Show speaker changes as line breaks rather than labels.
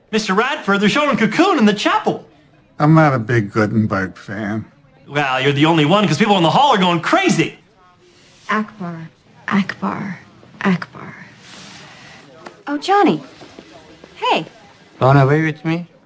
Mr. Radford, they're showing Cocoon in the chapel.
I'm not a big Gutenberg fan.
Well, you're the only one because people in the hall are going crazy.
Akbar, Akbar, Akbar. Oh, Johnny. Hey.
Run away with me?